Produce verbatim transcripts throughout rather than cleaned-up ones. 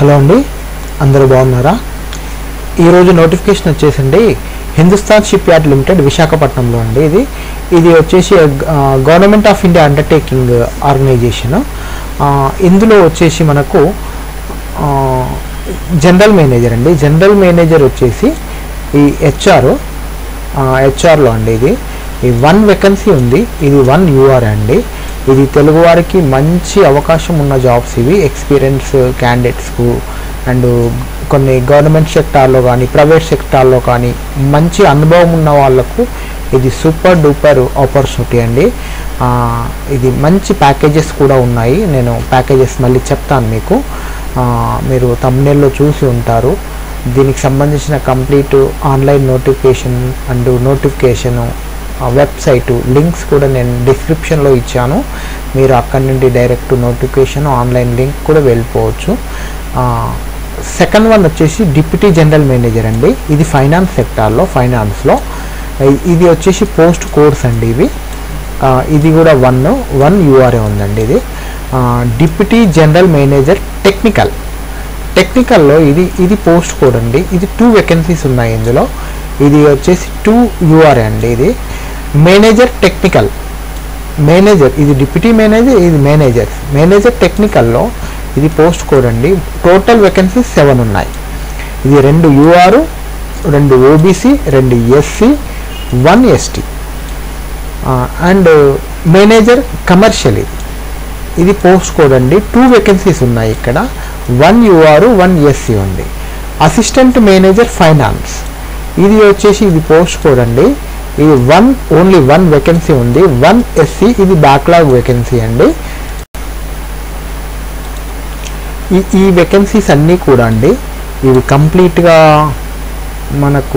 Hello అండి, అందరూ బాగున్నారా? ఈరోజు నోటిఫికేషన్ వచ్చేసండి హిందుస్థాన్ షిప్ యార్డ్ లిమిటెడ్ విశాఖపట్నంలో అండి. ఇది ఇది వచ్చేసి government of India undertaking organisation. ఇందులో వచ్చేసి మనకు జనరల్ మేనేజర్ అండి. జనరల్ మేనేజర్ వచ్చేసి ఈ హెచ్ఆర్ హెచ్ఆర్లో అండి. ఇది ఈ వన్ వేకెన్సీ ఉంది. ఇది వన్ యూఆర్ అండి. ఇది తెలుగు వారికి మంచి అవకాశం ఉన్న జాబ్స్ ఇవి, ఎక్స్పీరియన్స్ క్యాండిడేట్స్కు అండ్ కొన్ని గవర్నమెంట్ సెక్టార్లో కానీ ప్రైవేట్ సెక్టార్లో కానీ మంచి అనుభవం ఉన్న వాళ్ళకు ఇది సూపర్ డూపర్ ఆపర్చునిటీ అండి. ఇది మంచి ప్యాకేజెస్ కూడా ఉన్నాయి. నేను ప్యాకేజెస్ మళ్ళీ చెప్తాను మీకు, మీరు థంబ్నెయిల్లో చూసి ఉంటారు. దీనికి సంబంధించిన complete online notification and notification website links కూడా నేను డిస్క్రిప్షన్లో ఇచ్చాను. మీరు అక్కడి నుండి డైరెక్ట్ నోటిఫికేషన్ ఆన్లైన్ లింక్ కూడా వెళ్ళిపోవచ్చు. సెకండ్ వన్ వచ్చేసి డిప్యూటీ జనరల్ మేనేజర్ అండి. ఇది ఫైనాన్స్ సెక్టార్లో ఫైనాన్స్లో ఇది వచ్చేసి పోస్ట్ కోర్స్ అండి. ఇవి ఇది కూడా వన్ వన్ యూఆర్ఏ ఉందండి. ఇది డిప్యూటీ జనరల్ మేనేజర్ టెక్నికల్ టెక్నికల్లో ఇది ఇది పోస్ట్ కోడ్ అండి. ఇది టూ వేకెన్సీస్ ఉన్నాయి ఇందులో. ఇది వచ్చేసి టూ యూఆర్ఏ అండి. ఇది మేనేజర్ టెక్నికల్ మేనేజర్ ఇది డిప్యూటీ మేనేజర్, ఇది మేనేజర్ మేనేజర్ టెక్నికల్లో ఇది పోస్ట్ కోడ్ అండి. టోటల్ వేకెన్సీస్ సెవెన్ ఉన్నాయి. ఇది రెండు యూఆర్, రెండు ఓబీసీ, రెండు SC, one ST and manager commercial. ఇది ఇది పోస్ట్ కోడ్ అండి. టూ వేకెన్సీస్ ఉన్నాయి ఇక్కడ. వన్ యూఆర్, వన్ ఎస్సీ ఉంది. అసిస్టెంట్ మేనేజర్ ఫైనాన్స్ ఇది వచ్చేసి ఇది పోస్ట్ కోడ్ అండి. ఇది వన్ ఓన్లీ వన్ వేకెన్సీ ఉంది. వన్ ఎస్సీ ఇది బ్యాక్లాగ్ వేకెన్సీ అండి. ఈ ఈ వేకెన్సీస్ అన్నీ కూడా అండి ఇవి కంప్లీట్గా మనకు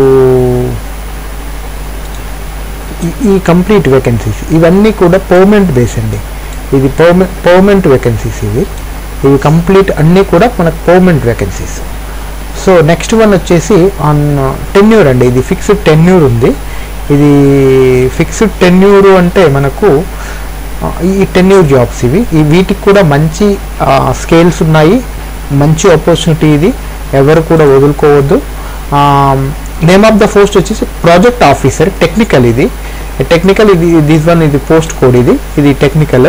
ఈ కంప్లీట్ వేకెన్సీస్ ఇవన్నీ కూడా పర్మనెంట్ బేస్ అండి. ఇది పర్మ పర్మనెంట్ వేకెన్సీస్ ఇవి ఇవి కంప్లీట్ అన్నీ కూడా మనకు permanent vacancies. So next one వచ్చేసి ఆన్ టెన్యూర్ అండి. ఇది ఫిక్స్డ్ టెన్యూర్ ఉంది. ఇది ఫిక్స్డ్ టెన్యూర్ అంటే మనకు ఈ టెన్యూర్ జాబ్స్ ఇవి ఈ వీటికి కూడా మంచి స్కేల్స్ ఉన్నాయి, మంచి ఆపర్చునిటీ. ఇది ఎవరు కూడా వదులుకోవద్దు. నేమ్ ఆఫ్ ద పోస్ట్ వచ్చేసి ప్రాజెక్ట్ ఆఫీసర్ టెక్నికల్. ఇది టెక్నికల్ ఇది దిస్ వన్ ఇది పోస్ట్ కోడ్. ఇది ఇది టెక్నికల్.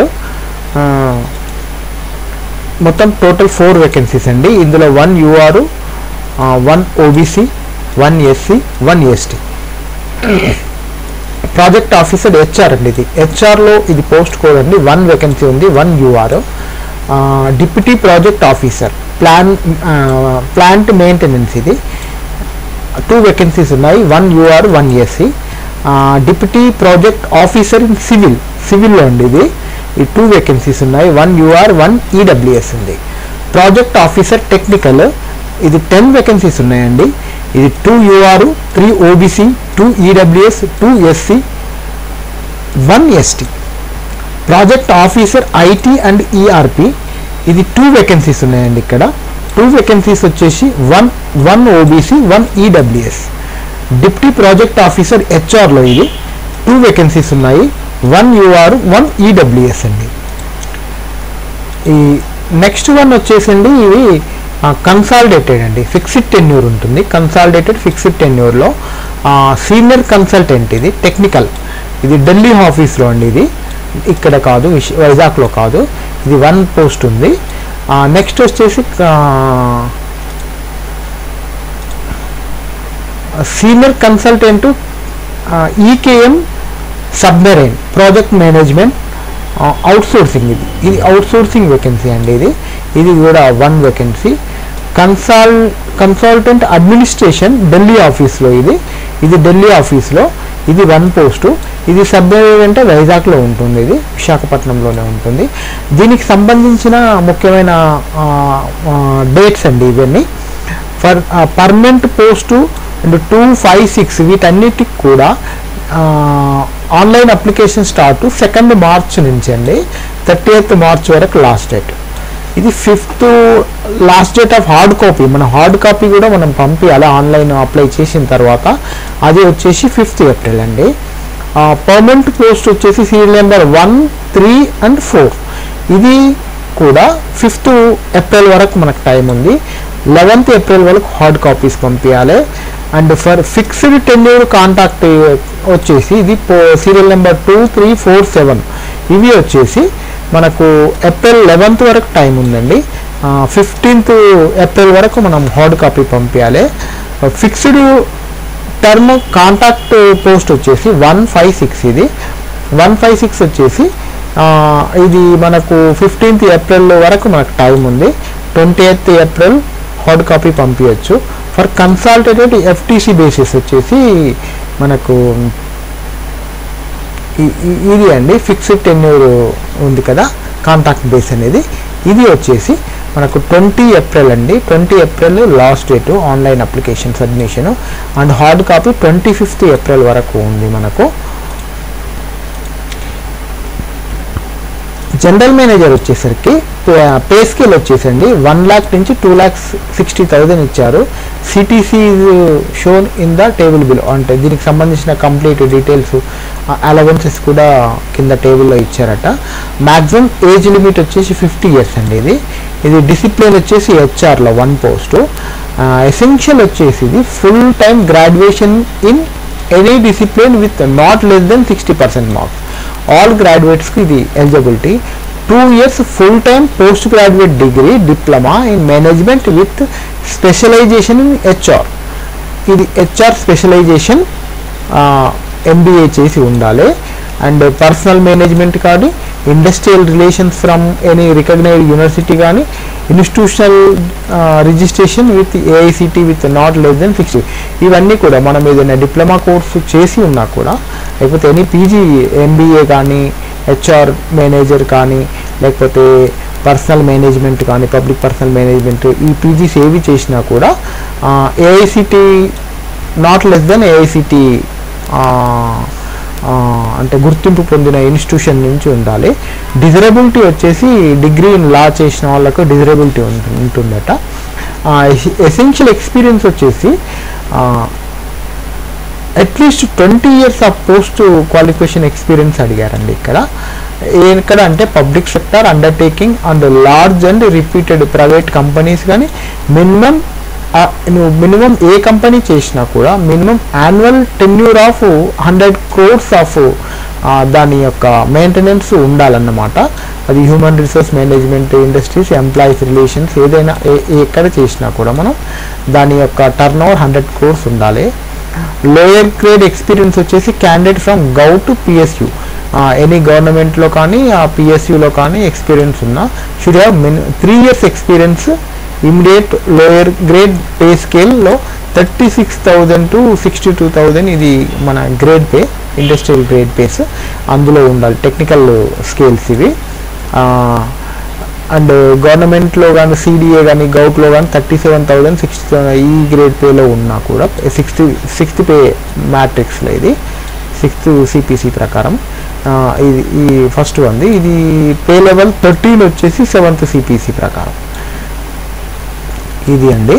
మొత్తం టోటల్ ఫోర్ వేకెన్సీస్ అండి. ఇందులో one UR, one OBC, one SC, one ST. Project officer HR అండి. ఇది హెచ్ఆర్లో ఇది పోస్ట్ కోడ్ అండి. వన్ వేకెన్సీ ఉంది, one UR. Deputy project officer plan plant maintenance ఇది టూ వేకెన్సీస్ ఉన్నాయి. One UR, one SC. Deputy project officer in civil సివిల్లో అండి. ఇది ఈ టూ వేకెన్సీస్ ఉన్నాయి. వన్ యూఆర్, వన్ ఈడబ్ల్యూఎస్ ఉంది. ప్రాజెక్ట్ ఆఫీసర్ టెక్నికల్ ఇది టెన్ వేకెన్సీస్ ఉన్నాయండి. ఇది two UR, three OBC, two EWS, two SC, one ST. Project officer IT and ERP ఇది టూ వేకెన్సీస్ ఉన్నాయండి. ఇక్కడ టూ వేకెన్సీస్ వచ్చేసి one one OBC, one EWS. Deputy project officer హెచ్ఆర్లో ఇది two vacancies ఉన్నాయి. One UR, one EWS అండి. ఈ next one వచ్చేసండి ఇవి కన్సాలిడేటెడ్ అండి. ఫిక్స్డ్ టెన్యూర్ ఉంటుంది. కన్సాలిడేటెడ్ ఫిక్స్డ్ టెన్యూర్లో సీనియర్ కన్సల్టెంట్ ఇది టెక్నికల్. ఇది ఢిల్లీ ఆఫీస్లో అండి. ఇది ఇక్కడ కాదు, వైజాగ్లో కాదు. ఇది వన్ పోస్ట్ ఉంది. నెక్స్ట్ వచ్చేసి senior consultant EKM submarine project management outsourcing. ఇది ఇది అవుట్సోర్సింగ్ వేకెన్సీ అండి. ఇది ఇది కూడా one vacancy. Consul consultant administration Delhi ఆఫీస్లో ఇది ఇది ఢిల్లీ ఆఫీస్లో ఇది వన్ పోస్టు. ఇది సబ్మెరైన్ అంటే వైజాగ్లో ఉంటుంది. ఇది విశాఖపట్నంలోనే ఉంటుంది. దీనికి సంబంధించిన ముఖ్యమైన డేట్స్ అండి ఇవన్నీ. For permanent post and two five six వీటన్నిటికి కూడా online application start second March నుంచి అండి. థర్టీ ఎయిత్ మార్చ్ వరకు లాస్ట్ డేట్. ఇది fifth last date of hard copy. మన హార్డ్ కాపీ కూడా మనం పంపించాలి ఆన్లైన్ అప్లై చేసిన తర్వాత. అది వచ్చేసి ఫిఫ్త్ ఏప్రిల్ అండి. పర్మనెంట్ పోస్ట్ వచ్చేసి serial number one, three and four. ఇది కూడా ఫిఫ్త్ ఏప్రిల్ వరకు మనకు టైం ఉంది. లెవెన్త్ ఏప్రిల్ వరకు హార్డ్ కాపీస్ పంపించాలి. And for fixed tenure contact వచ్చేసి ఇది serial number two three four seven ఇవి వచ్చేసి మనకు ఏప్రిల్ లెవెన్త్ వరకు టైం ఉందండి. ఫిఫ్టీన్త్ ఏప్రిల్ వరకు మనం హార్డ్ కాపీ పంపించాలి. ఫిక్స్డ్ టర్మ్ కాంటాక్ట్ పోస్ట్ వచ్చేసి వన్ ఫైవ్ సిక్స్ ఇది వన్ ఫైవ్ సిక్స్ వచ్చేసి ఇది మనకు ఫిఫ్టీన్త్ ఏప్రిల్ వరకు మనకు టైం ఉంది. Twenty eighth April hard copy పంపించవచ్చు. ఫర్ కన్సల్టేటెడ్ ఎఫ్టీసీ బేసిస్ వచ్చేసి మనకు ఇది అండి ఫిక్స్డ్ టెన్యూర్ ఉంది కదా కాంటాక్ట్ బేస్ అనేది, ఇది వచ్చేసి మనకు ట్వంటీ ఏప్రిల్ అండి. Twenty April last date online application submission. And hard copy twenty fifth April వరకు ఉంది మనకు. జనరల్ మేనేజర్ వచ్చేసరికి పే స్కేల్ వచ్చేసండి వన్ ల్యాక్ నుంచి టూ ల్యాక్స్ సిక్స్టీ థౌజండ్ ఇచ్చారు. CTC shown in the table below, అంటే దీనికి సంబంధించిన కంప్లీట్ డీటెయిల్స్ అలవెన్సెస్ కూడా కింద టేబుల్లో ఇచ్చారట. మ్యాక్సిమం ఏజ్ లిమిట్ వచ్చేసి ఫిఫ్టీ ఇయర్స్ అండి. ఇది ఇది డిసిప్లిన్ వచ్చేసి హెచ్ఆర్లో వన్ పోస్టు. ఎసెన్షియల్ వచ్చేసి ఇది full time graduation in any discipline with not less than sixty percent marks. All గ్రాడ్యుయేట్స్కి ఇది eligibility. Two years full time post graduate degree diploma in management with specialisation in HR. ఇది HR specialisation MBA చేసి ఉండాలి. And personnel management కానీ industrial relations from any recognised university కానీ institutional registration with AICTE with not less than sixty. ఇవన్నీ కూడా మనం ఏదైనా diploma course చేసి ఉన్నా కూడా, లేకపోతే ఎనీ పీజీ ఎంబీఏ కానీ హెచ్ఆర్ మేనేజర్ కానీ లేకపోతే పర్సనల్ మేనేజ్మెంట్ కానీ పబ్లిక్ పర్సనల్ మేనేజ్మెంట్ ఈ పీజీస్ ఏవి చేసినా కూడా AICTE not less than AICTE అంటే గుర్తింపు పొందిన ఇన్స్టిట్యూషన్ నుంచి ఉండాలి. డిజరబిలిటీ వచ్చేసి డిగ్రీ ఇన్ లా చేసిన వాళ్ళకు డిజరబిలిటీ ఉంటుందట. ఎసెన్షియల్ ఎక్స్పీరియన్స్ వచ్చేసి at least twenty years of post qualification experience అడిగారండి ఇక్కడ. ఎక్కడ అంటే public sector undertaking and large and repeated private companies కానీ మినిమం నువ్వు మినిమం ఏ కంపెనీ చేసినా కూడా minimum annual tenure of hundred crores of దాని యొక్క మెయింటెనెన్స్ ఉండాలన్నమాట. అది human resource management, industries, employees relations ఏదైనా ఎక్కడ చేసినా కూడా మనం దాని యొక్క టర్న్ ఓవర్ హండ్రెడ్ క్రోర్స్ ఉండాలి. లోయర్ గ్రేడ్ ఎక్స్పీరియన్స్ వచ్చేసి candidate from gov to PSU, any గవర్నమెంట్లో కానీ ఆ పిఎస్యూలో కానీ ఎక్స్పీరియన్స్ ఉన్నా should have min three years experience. Immediate lower grade pay స్కేల్లో thirty six thousand to sixty two thousand ఇది మన grade pay, industrial grade pays అందులో ఉండాలి. టెక్నికల్ స్కేల్స్ ఇవి. అండ్ గవర్నమెంట్లో కానీ సిడిఏ కానీ గౌట్లో కానీ థర్టీ సెవెన్ థౌజండ్ సిక్స్టీ ఈ గ్రేడ్ పేలో ఉన్నా కూడా సిక్స్టీ సిక్స్త్ పే మ్యాట్రిక్స్లో ఇది సిక్స్త్ సిపిసి ప్రకారం ఇది ఈ ఫస్ట్ ఉంది. ఇది పే లెవెల్ థర్టీన్ వచ్చేసి సెవెంత్ సిపిసి ప్రకారం ఇది అండి.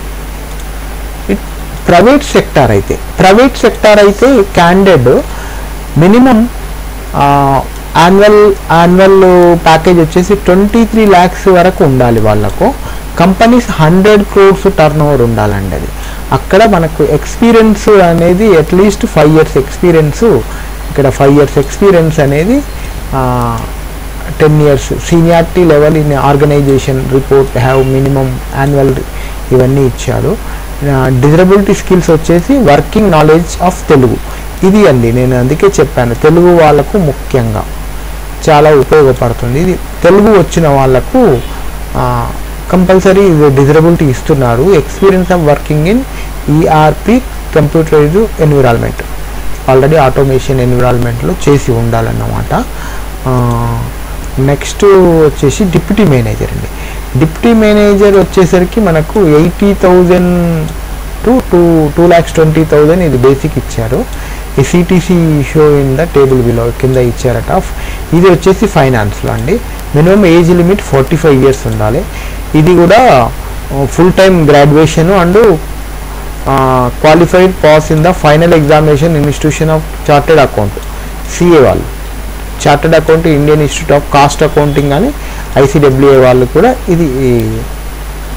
ప్రైవేట్ సెక్టార్ అయితే ప్రైవేట్ సెక్టార్ అయితే candidate minimum annual annual package వచ్చేసి ట్వంటీ త్రీ ల్యాక్స్ వరకు ఉండాలి వాళ్ళకు. Companies hundred crores turnover ఉండాలండి. అది అక్కడ మనకు ఎక్స్పీరియన్స్ అనేది అట్లీస్ట్ ఫైవ్ ఇయర్స్ ఎక్స్పీరియన్స్. ఇక్కడ ఫైవ్ ఇయర్స్ ఎక్స్పీరియన్స్ అనేది ten years seniority level in organisation report have minimum annual ఇవన్నీ ఇచ్చాడు. డిజరబిలిటీ స్కిల్స్ వచ్చేసి వర్కింగ్ నాలెడ్జ్ ఆఫ్ తెలుగు. ఇది అండి నేను అందుకే చెప్పాను తెలుగు వాళ్ళకు ముఖ్యంగా చాలా ఉపయోగపడుతుంది. ఇది తెలుగు వచ్చిన వాళ్ళకు కంపల్సరీ డిజరబిలిటీ ఇస్తున్నారు. Experience of working in ERP computerised environment, already automation ఎన్విరాన్మెంట్లో చేసి ఉండాలన్నమాట. నెక్స్ట్ వచ్చేసి డిప్యూటీ మేనేజర్ అండి. డిప్యూటీ మేనేజర్ వచ్చేసరికి మనకు eighty thousand to two two lakhs twenty thousand ఇది బేసిక్ ఇచ్చారు. ఈ CTC show in the table below కింద ఇచ్చారట. ఇది వచ్చేసి ఫైనాన్స్లో అండి. Minimum age limit forty five years ఉండాలి. ఇది కూడా full time graduation and qualified pass in the final examination institution of chartered account CA వాళ్ళు, chartered account Indian institute of cost accounting అని ఐసిడబ్ల్యూఏ వాళ్ళు కూడా ఇది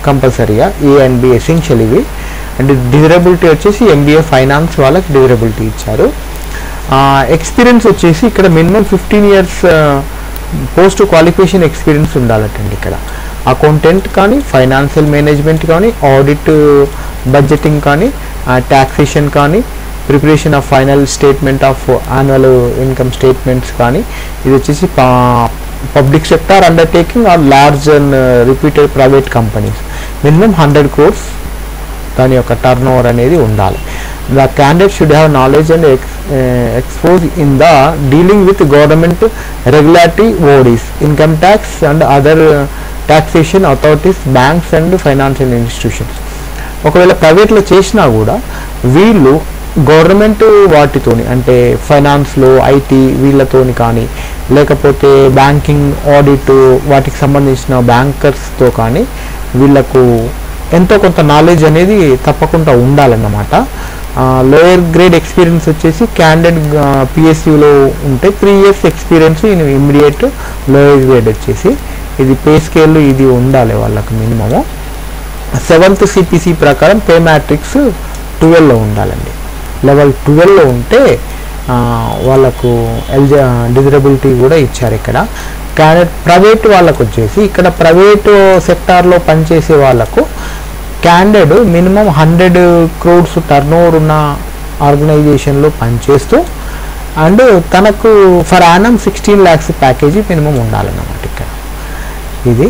కంపల్సరీగా ఏ అండ్ బి ఎసెన్షియల్ ఇవి. అండ్ డిజరబిలిటీ వచ్చేసి ఎంబీఏ ఫైనాన్స్ వాళ్ళకి desirability ఇచ్చారు. ఎక్స్పీరియన్స్ వచ్చేసి ఇక్కడ minimum fifteen years post qualification experience ఉండాలటండి. ఇక్కడ అకౌంటెంట్ కానీ, ఫైనాన్షియల్ మేనేజ్మెంట్ కానీ, ఆడిట్ బడ్జెటింగ్ కానీ, ట్యాక్సేషన్ కానీ, preparation of final statement of annual income statements కానీ, ఇది వచ్చేసి public sector undertaking or large and repeated private companies minimum hundred crores దాని యొక్క టర్న్ ఓవర్ అనేది ఉండాలి. The candidate should have knowledge and ex, uh, expose in the dealing with government regulatory bodies, income tax and other uh, taxation authorities, banks and financial institutions. ఒకవేళ ప్రైవేట్లో చేసినా కూడా వీళ్ళు government వాటితోని అంటే ఫైనాన్స్లో ఐటీ వీళ్ళతోని కానీ, లేకపోతే బ్యాంకింగ్ ఆడిట్ వాటికి సంబంధించిన బ్యాంకర్స్తో కానీ వీళ్ళకు ఎంతో కొంత నాలెడ్జ్ అనేది తప్పకుండా ఉండాలన్నమాట. లోయర్ గ్రేడ్ ఎక్స్పీరియన్స్ వచ్చేసి క్యాండిడేట్ పిఎస్యూలో ఉంటే three years experience in immediate lower grade వచ్చేసి ఇది పే స్కేల్ ఇది ఉండాలి వాళ్ళకు మినిమము. సెవెంత్ సిపిసి ప్రకారం పే మ్యాట్రిక్స్ ట్వెల్వ్లో ఉండాలండి. లెవెల్ ట్వెల్వ్లో ఉంటే వాళ్ళకు ఎలిజ డిజరబిలిటీ కూడా ఇచ్చారు ఇక్కడ. క్యాండిడేట్ ప్రైవేట్ వాళ్ళకు వచ్చేసి ఇక్కడ ప్రైవేట్ సెక్టార్లో పనిచేసే వాళ్ళకు candidate minimum hundred crores turnover ఉన్న ఆర్గనైజేషన్లో పనిచేస్తూ అండ్ తనకు per annum sixteen lakhs package minimum ఉండాలన్నమాట ఇక్కడ. ఇది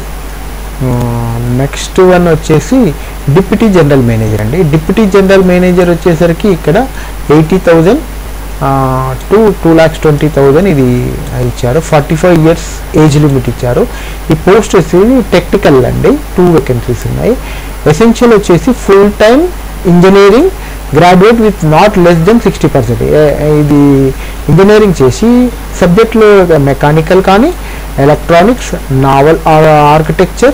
నెక్స్ట్ వన్ వచ్చేసి డిప్యూటీ జనరల్ మేనేజర్ అండి. డిప్యూటీ జనరల్ మేనేజర్ వచ్చేసరికి ఇక్కడ eighty thousand to two lakhs twenty thousand ఇది ఇచ్చారు. Forty five years age limit ఇచ్చారు. ఈ పోస్ట్ వచ్చేసి టెక్నికల్ అండి, టూ వేకెన్సీస్ ఉన్నాయి. ఎసెన్షియల్ వచ్చేసి full time engineering graduate with not less than sixty percent. ఇది ఇంజనీరింగ్ చేసి సబ్జెక్టులు మెకానికల్ కానీ, ఎలక్ట్రానిక్స్, నావల్ ఆర్కిటెక్చర్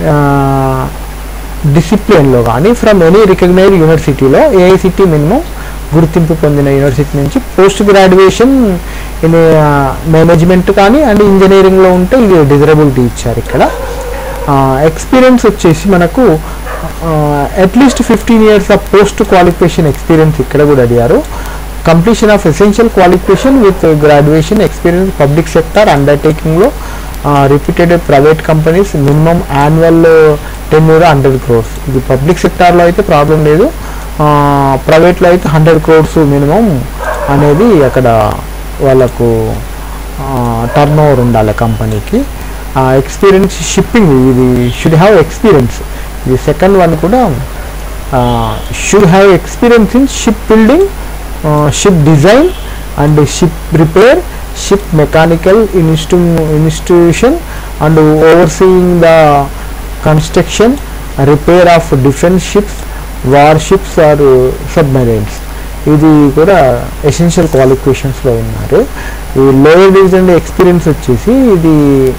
డిసిప్లిన్లో కానీ ఫ్రమ్ ఎనీ రికగ్నైజ్డ్ యూనివర్సిటీలో ఏఐసిటీ మినిమం గుర్తింపు పొందిన యూనివర్సిటీ నుంచి పోస్ట్ గ్రాడ్యుయేషన్ ఇన్ మేనేజ్మెంట్ కానీ అండ్ ఇంజనీరింగ్లో ఉంటే ఇది డిజరబిలిటీ ఇచ్చారు ఇక్కడ. ఎక్స్పీరియన్స్ వచ్చేసి మనకు at least fifteen years of post qualification experience ఇక్కడ కూడా అడిగారు. Completion of essential qualification with graduation experience public sector అండర్టేకింగ్లో repeated private companies minimum annual tenure hundred crores. ఇది పబ్లిక్ సెక్టార్లో అయితే ప్రాబ్లం లేదు, ప్రైవేట్లో అయితే హండ్రెడ్ క్రోర్స్ మినిమం అనేది అక్కడ వాళ్ళకు టర్న్ ఓవర్ ఉండాలి కంపెనీకి. ఎక్స్పీరియన్స్ షిప్పింగ్ ఇది షుడ్ హ్యావ్ ఎక్స్పీరియన్స్. ఇది సెకండ్ వన్ కూడా should have experience in ship building, ship design and ship repair, ship mechanical ఇన్స్టు institution and overseeing the construction repair of defence ships, warships or submarines. ఇది కూడా essential క్వాలిఫికేషన్స్లో ఉన్నారు. ఈ lower division experience వచ్చేసి ఇది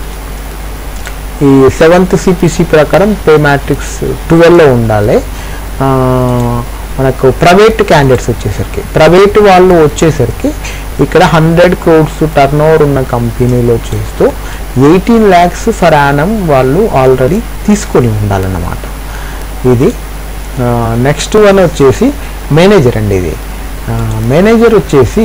ఈ seventh CPC ప్రకారం pay matrix ట్వెల్వ్లో ఉండాలి. మనకు ప్రైవేట్ క్యాండిడేట్స్ వచ్చేసరికి ప్రైవేట్ వాళ్ళు వచ్చేసరికి ఇక్కడ హండ్రెడ్ క్రోడ్స్ టర్న్ ఓవర్ ఉన్న కంపెనీలో చేస్తూ ఎయిటీన్ ల్యాక్స్ ఫర్ యానం వాళ్ళు ఆల్రెడీ తీసుకొని ఉండాలన్నమాట. ఇది నెక్స్ట్ వన్ వచ్చేసి మేనేజర్ అండి. ఇది మేనేజర్ వచ్చేసి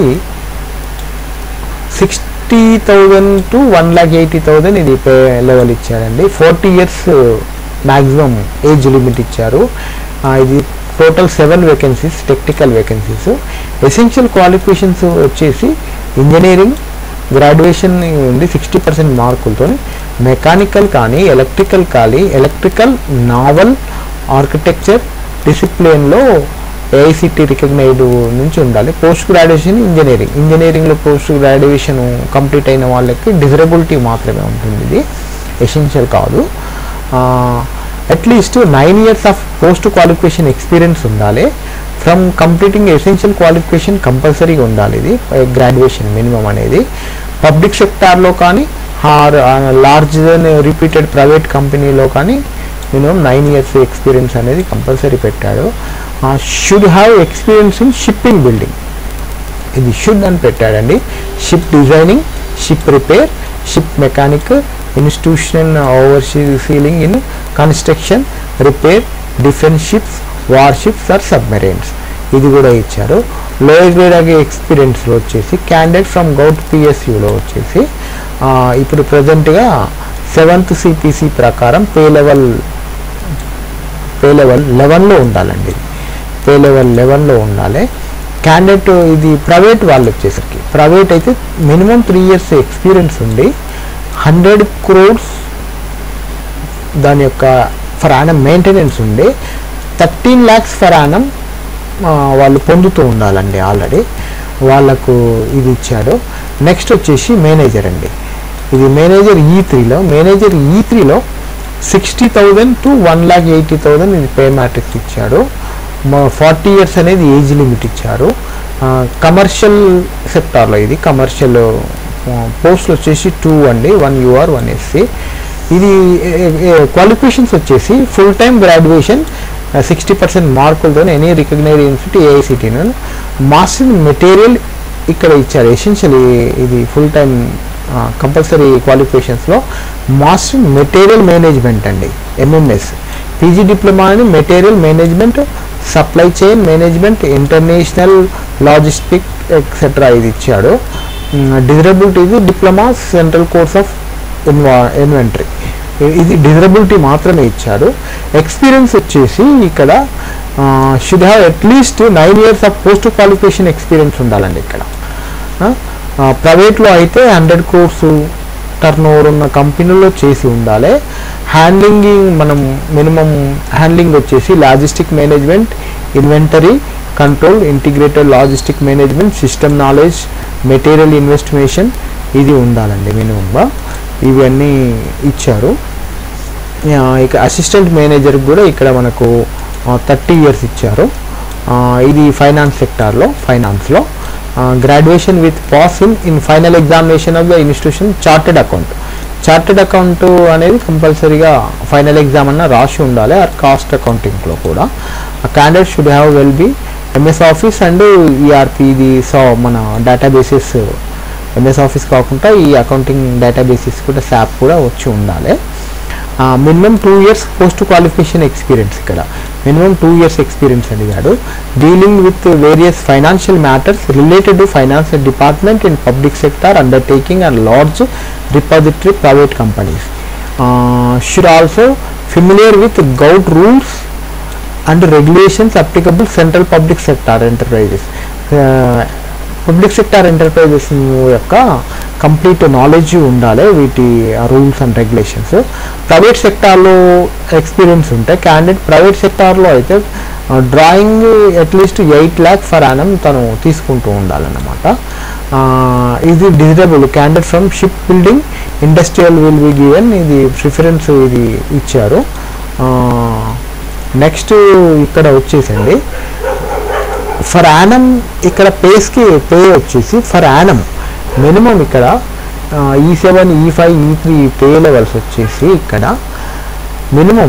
sixty thousand to one lakh eighty thousand ఇది పే లెవెల్ ఇచ్చారండి. Forty years maximum age limit ఇచ్చారు. ఇది total seven vacancies technical vacancies. Essential qualifications వచ్చేసి ఇంజనీరింగ్ గ్రాడ్యుయేషన్ ఉంది సిక్స్టీ పర్సెంట్ మార్కులతో, మెకానికల్ కానీ ఎలక్ట్రికల్ కానీ ఎలక్ట్రికల్ నావల్ ఆర్కిటెక్చర్ డిసిప్లిన్లో ఏఐసిటీ రికగ్నైజ్డ్ నుంచి ఉండాలి. పోస్ట్ గ్రాడ్యుయేషన్ ఇంజనీరింగ్ ఇంజనీరింగ్లో పోస్ట్ గ్రాడ్యుయేషన్ కంప్లీట్ అయిన వాళ్ళకి డిజరబిలిటీ మాత్రమే ఉంటుంది, ఇది ఎసెన్షియల్ కాదు. At least nine years of post qualification experience ఉండాలి. ఫ్రమ్ కంప్లీటింగ్ ఎసెన్షియల్ క్వాలిఫికేషన్ కంపల్సరీగా ఉండాలి, ఇది గ్రాడ్యుయేషన్ మినిమం అనేది. పబ్లిక్ సెక్టార్లో కానీ ఆర్ లార్జ్ రిపీటెడ్ ప్రైవేట్ కంపెనీలో కానీ మినిమం నైన్ ఇయర్స్ ఎక్స్పీరియన్స్ అనేది కంపల్సరీ పెట్టాడు. Should have experience in shipping building, ఇది షుడ్ అని పెట్టాడండి. Ship designing, ship repair, ship mechanic, institution overseeing in construction, repair, defense ships, warships or submarines. ఇది కూడా ఇచ్చారు. లోయర్ గ్రేడ్ ఎక్స్పీరియన్స్లో వచ్చేసి క్యాండిడేట్ ఫ్రమ్ గౌట్ పిఎస్యూలో వచ్చేసి ఇప్పుడు ప్రజెంట్గా సెవెంత్ సిపిసి ప్రకారం పే లెవెల్ పే లెవెల్ లెవెన్లో ఉండాలండి. పే లెవెల్ లెవెన్లో ఉండాలి. క్యాండిడేట్ ఇది ప్రైవేట్ వాళ్ళు వచ్చేసరికి ప్రైవేట్ అయితే మినిమం త్రీ ఇయర్స్ ఎక్స్పీరియన్స్ ఉండి హండ్రెడ్ క్రోర్స్ దాని యొక్క ఫర్ యానం మెయింటెనెన్స్ ఉండి థర్టీన్ ల్యాక్స్ ఫర్ యానం వాళ్ళు పొందుతూ ఉండాలండి. ఆల్రెడీ వాళ్ళకు ఇది ఇచ్చాడు. నెక్స్ట్ వచ్చేసి మేనేజర్ అండి. ఇది మేనేజర్ ఈ త్రీలో మేనేజర్ ఈ త్రీలో sixty thousand to one lakh eighty thousand ఇది పే మ్యాట్రిక్స్ ఇచ్చాడు. ఫార్టీ ఇయర్స్ అనేది ఏజ్ లిమిట్ ఇచ్చారు. కమర్షియల్ సెక్టార్లో ఇది కమర్షియల్ పోస్టులు వచ్చేసి టూ అండి, వన్ యూఆర్ వన్ ఎస్సీ. ఇది క్వాలిఫికేషన్స్ వచ్చేసి full time graduation sixty percent మార్కులతో any recognised institute AICTE master material ఇక్కడ ఇచ్చారు. ఎసెన్షియల్ ఇది ఫుల్ టైమ్ కంపల్సరీ క్వాలిఫికేషన్స్లో మాస్టర్ మెటీరియల్ మేనేజ్మెంట్ అండి, ఎంఎంఎస్. పీజీ డిప్లొమా అని material management, supply chain management, international logistic etcetera ఇది ఇచ్చాడు. డిజరబిలిటీ ఇది డిప్లొమా సెంట్రల్ కోర్స్ ఆఫ్ ఇన్వా ఇన్వెంటరీ ఇది డిజరబిలిటీ మాత్రమే ఇచ్చాడు. ఎక్స్పీరియన్స్ వచ్చేసి ఇక్కడ should have at least nine years of post qualification experience ఉండాలండి. ఇక్కడ ప్రైవేట్లో అయితే హండ్రెడ్ క్రోర్స్ టర్న్ ఓవర్ ఉన్న కంపెనీలో చేసి ఉండాలి. హ్యాండ్లింగ్ మనం మినిమం హ్యాండ్లింగ్ వచ్చేసి logistic management, inventory control, integrated logistic management, system knowledge, material ఇన్వెస్టిమేషన్ ఇది ఉండాలండి మినిమంగా. ఇవన్నీ ఇచ్చారు. ఇక అసిస్టెంట్ మేనేజర్ కూడా ఇక్కడ మనకు థర్టీ ఇయర్స్ ఇచ్చారు. ఇది ఫైనాన్స్ సెక్టార్లో ఫైనాన్స్లో graduation with pass in in final examination of the institution chartered account. Chartered account అనేది కంపల్సరీగా ఫైనల్ ఎగ్జామ్ అన్న రాసి ఉండాలి. ఆర్ కాస్ట్ అకౌంటింగ్లో కూడా candidate should have well be MS office and ERP ఇది సో మన డేటాబేసెస్ ఎంఎస్ ఆఫీస్ కాకుండా ఈ అకౌంటింగ్ డేటాబేసెస్ కూడా శాప్ కూడా వచ్చి ఉండాలి. Minimum two years post qualification experience ఇక్కడ మినిమం టూ ఇయర్స్ ఎక్స్పీరియన్స్ అడిగాడు. Dealing with various financial matters related to financial department in public sector undertaking and large repository private companies. Should also familiar with govt rules and regulations applicable central public sector enterprises. Public sector enterprises యొక్క complete knowledge ఉండాలి వీటి rules and regulations. Private సెక్టార్లో experience ఉంటే candidate private సెక్టార్లో అయితే drawing at least eight lakh per annum తను తీసుకుంటూ ఉండాలన్నమాట. ఇది desirable candidate from ship building industrial will be given ఇది ప్రిఫరెన్స్ ఇది ఇచ్చారు. నెక్స్ట్ ఇక్కడ వచ్చేసండి ఫర్ యానం ఇక్కడ పేస్కి పే వచ్చేసి ఫర్ యానం మినిమం ఇక్కడ ఈ సెవెన్ ఈ ఫైవ్ ఈ త్రీ పే లెవెల్స్ వచ్చేసి ఇక్కడ minimum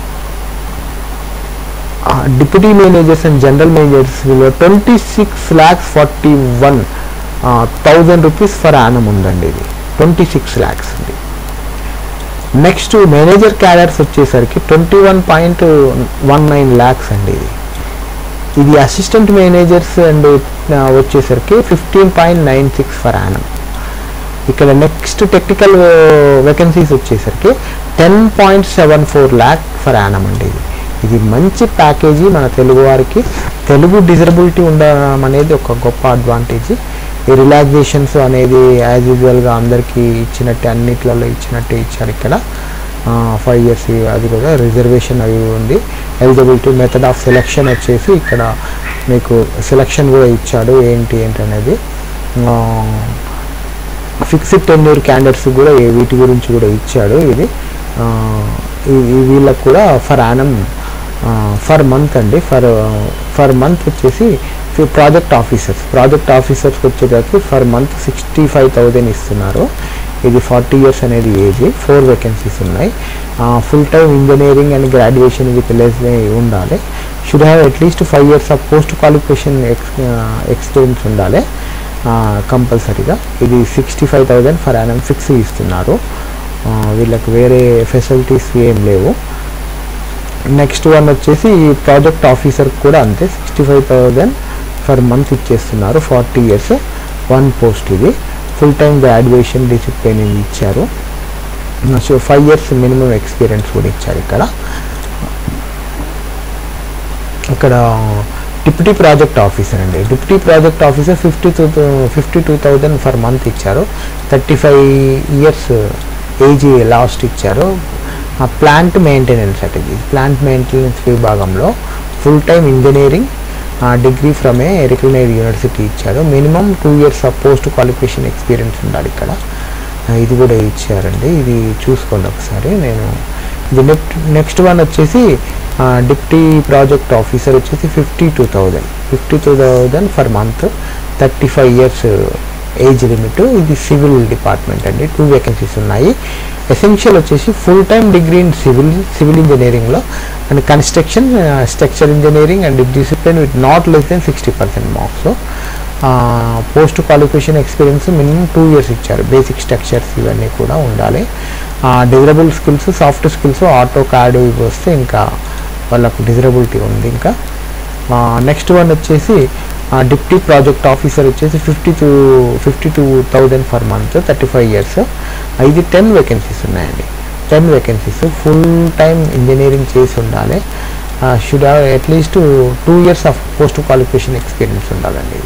deputy managers and general managers twenty six lakhs forty one thousand rupees per annum ఉందండి. ఇది ట్వంటీ సిక్స్ ల్యాక్స్ ఉంది. నెక్స్ట్ మేనేజర్ క్యాడర్స్ వచ్చేసరికి twenty one point one nine lakhs అండి. ఇది ఇది అసిస్టెంట్ మేనేజర్స్ అండ్ వచ్చేసరికి fifteen point nine six per annum. ఇక్కడ next technical vacancies వచ్చేసరికి ten point seven four lakh per annum అండి. ఇది ఇది మంచి ప్యాకేజీ మన తెలుగు వారికి. తెలుగు డిజరబిలిటీ ఉండడం అనేది ఒక గొప్ప అడ్వాంటేజ్. ఈ రిలాక్సేషన్స్ అనేది యాజ్ యూజువల్గా అందరికీ ఇచ్చినట్టే అన్నిట్లలో ఇచ్చినట్టే ఇచ్చారు. ఇక్కడ ఫైవ్ ఇయర్స్ అది కూడా రిజర్వేషన్ అవి ఉంది. ఎలిజిబిలిటీ మెథడ్ ఆఫ్ సెలెక్షన్ వచ్చేసి ఇక్కడ మీకు సెలెక్షన్ కూడా ఇచ్చాడు ఏంటి ఏంటి అనేది. ఫిక్స్డ్ టెన్యూర్ క్యాండిడేట్స్ కూడా వీటి గురించి కూడా ఇచ్చాడు. ఇది వీళ్ళకు కూడా ఫర్ యానం ఫర్ మంత్ అండి ఫర్ ఫర్ మంత్ వచ్చేసి ప్రాజెక్ట్ ఆఫీసర్స్ ప్రాజెక్ట్ ఆఫీసర్స్కి వచ్చేటప్పుడు per month sixty five thousand ఇస్తున్నారు. ఇది ఫార్టీ ఇయర్స్ అనేది ఏజ్. ఫోర్ వేకెన్సీస్ ఉన్నాయి. Full time engineering and graduation with less ఉండాలి. Should have at least five years of post qualification ex experience ఉండాలి కంపల్సరీగా. ఇది sixty five thousand per annum fix ఇస్తున్నారు. వీళ్ళకి వేరే ఫెసిలిటీస్ ఏం లేవు. నెక్స్ట్ వన్ వచ్చేసి ప్రాజెక్ట్ ఆఫీసర్ కూడా అంతే, sixty five thousand per month ఇచ్చేస్తున్నారు. Forty years one post. ఇది ఫుల్ టైం గ్రాడ్యుయేషన్ డిసిప్లిన్ ఇచ్చారు. So five years minimum experience కూడా ఇచ్చారు. ఇక్కడ ఇక్కడ డిప్యూటీ ప్రాజెక్ట్ ఆఫీసర్ అండి. Deputy project officer fifty two fifty two thousand per month ఇచ్చారు. Thirty five years age last ఇచ్చారు. Plant maintenance అంటే ప్లాంట్ మెయింటెనెన్స్ విభాగంలో full time engineering degree from a recognised university ఇచ్చారు. Minimum two years of post qualification experience ఉండాలి ఇక్కడ. ఇది కూడా ఇచ్చారండి. ఇది చూసుకోండి ఒకసారి. నేను ఇది నెక్స్ట్ నెక్స్ట్ వన్ వచ్చేసి డిప్యూటీ ప్రాజెక్ట్ ఆఫీసర్ వచ్చేసి fifty two thousand fifty two thousand per month, thirty five years age limit. ఇది సివిల్ డిపార్ట్మెంట్ అండి. టూ వేకెన్సీస్ ఉన్నాయి. ఎసెన్షియల్ వచ్చేసి full time degree in civil civil ఇంజనీరింగ్లో and construction structure engineering and discipline with not less than sixty percent marks. Post qualification experience minimum two years ఇచ్చారు. Basic structures ఇవన్నీ కూడా ఉండాలి. Desirable skills, soft skills, auto CAD ఇవి వస్తే ఇంకా వాళ్ళకు desirability ఉంది. ఇంకా నెక్స్ట్ వన్ వచ్చేసి డిప్యూటీ ప్రాజెక్ట్ ఆఫీసర్ వచ్చేసి fifty two fifty two thousand per month, thirty five years. ఇది టెన్ వేకెన్సీస్ ఉన్నాయండి. Ten vacancies full time engineering చేసి ఉండాలి. Should have at least two years of post qualification experience ఉండాలండి.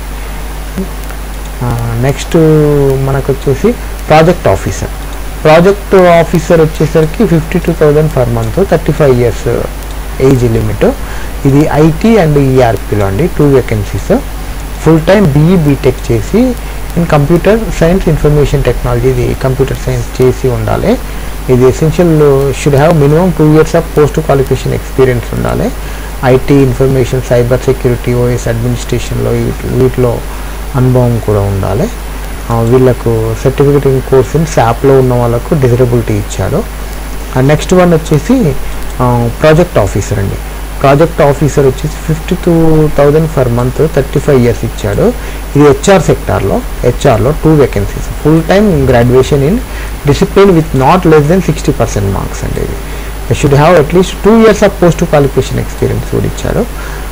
Next మనకు వచ్చేసి project officer. Project officer వచ్చేసరికి fifty two thousand per month, thirty five years age limit. ఇది IT and ఈఆర్పీలో అండి. Two vacancies. Full time BE BTech చేసి in computer science information technology, ఇది computer science చేసి ఉండాలి. ఇది essential should have minimum two years of post qualification experience ఉండాలి. IT, information, cyber security, OS అడ్మినిస్ట్రేషన్లో వీటిలో అనుభవం కూడా ఉండాలి. వీళ్ళకు సర్టిఫికేట్ ఇన్ కోర్స్ ఇన్ శాప్లో ఉన్న వాళ్ళకు డిజరబిలిటీ ఇచ్చారు. నెక్స్ట్ వన్ వచ్చేసి ప్రాజెక్ట్ ఆఫీసర్ అండి. ప్రాజెక్ట్ ఆఫీసర్ వచ్చేసి fifty two thousand per month, thirty five years ఇచ్చాడు. ఇది హెచ్ఆర్ సెక్టార్లో హెచ్ఆర్లో two vacancies. Full time graduation in discipline with not less than sixty percent marks అండి. ఇది should have at least two years of post qualification experience కూడా ఇచ్చారు.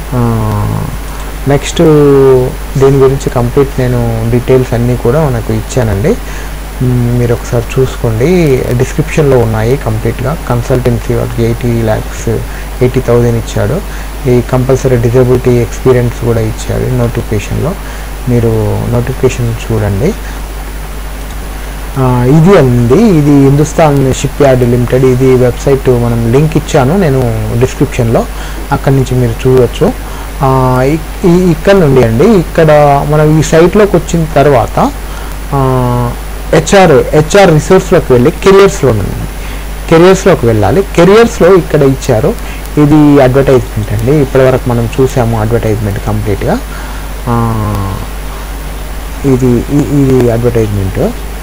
Next దీని గురించి complete నేను డీటెయిల్స్ అన్నీ కూడా మనకు ఇచ్చానండి. మీరు ఒకసారి చూసుకోండి. డిస్క్రిప్షన్లో ఉన్నాయి కంప్లీట్గా. కన్సల్టెన్సీ వాళ్ళకి ఎయిటీ ల్యాక్స్ ఎయిటీ థౌజండ్ ఇచ్చాడు. ఈ కంపల్సరీ డిజబిలిటీ ఎక్స్పీరియన్స్ కూడా ఇచ్చాడు నోటిఫికేషన్లో. మీరు నోటిఫికేషన్ చూడండి. ఇది అండి, ఇది హిందుస్థాన్ షిప్ యార్డ్ లిమిటెడ్. ఇది వెబ్సైట్ మనం లింక్ ఇచ్చాను నేను డిస్క్రిప్షన్లో, అక్కడి నుంచి మీరు చూడవచ్చు. ఇక్కడ నుండి అండి, ఇక్కడ మనం ఈ సైట్లోకి వచ్చిన తర్వాత హెచ్ఆర్ హెచ్ఆర్ రిసోర్స్లోకి వెళ్ళి కెరియర్స్లో ఉంది. కెరియర్స్లోకి వెళ్ళాలి. కెరియర్స్లో ఇక్కడ ఇచ్చారు. ఇది అడ్వర్టైజ్మెంట్ అండి. ఇప్పటివరకు మనం చూసాము అడ్వర్టైజ్మెంట్ కంప్లీట్గా. ఇది ఇది అడ్వర్టైజ్మెంట్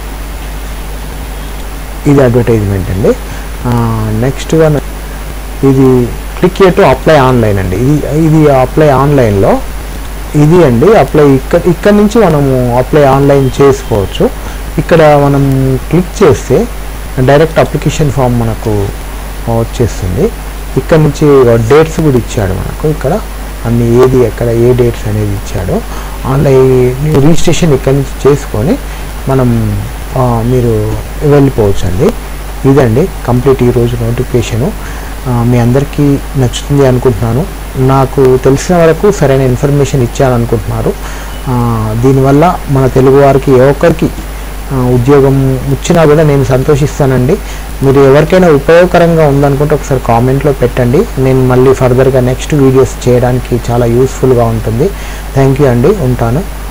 ఇది అడ్వర్టైజ్మెంట్ అండి. నెక్స్ట్ వన్ ఇది క్లిక్ టు అప్లై ఆన్లైన్ అండి. ఇది ఇది అప్లై ఆన్లైన్లో ఇది అండి అప్లై. ఇక్కడ ఇక్కడ నుంచి మనము అప్లై ఆన్లైన్ చేసుకోవచ్చు. ఇక్కడ మనం క్లిక్ చేస్తే డైరెక్ట్ అప్లికేషన్ ఫామ్ మనకు వచ్చేస్తుంది. ఇక్కడ నుంచి డేట్స్ కూడా ఇచ్చాడు మనకు. ఇక్కడ అన్ని ఏది ఎక్కడ ఏ డేట్స్ అనేది ఇచ్చాడు. ఆన్లైన్ రిజిస్ట్రేషన్ ఇక్కడ నుంచి చేసుకొని మనం మీరు వెళ్ళిపోవచ్చు అండి. ఇదండి కంప్లీట్ ఈరోజు నోటిఫికేషను. మీ అందరికీ నచ్చుతుంది అనుకుంటున్నాను. నాకు తెలిసిన వరకు సరైన ఇన్ఫర్మేషన్ ఇచ్చారనుకుంటున్నారు. దీనివల్ల మన తెలుగు వారికి ఏ ఒక్కరికి ఉద్యోగం వచ్చినా కూడా నేను సంతోషిస్తానండి. మీరు ఎవరికైనా ఉపయోగకరంగా ఉందనుకుంటే ఒకసారి కామెంట్లో పెట్టండి. నేను మళ్ళీ ఫర్దర్గా నెక్స్ట్ వీడియోస్ చేయడానికి చాలా యూస్ఫుల్గా ఉంటుంది. థ్యాంక్ యూ అండి. ఉంటాను.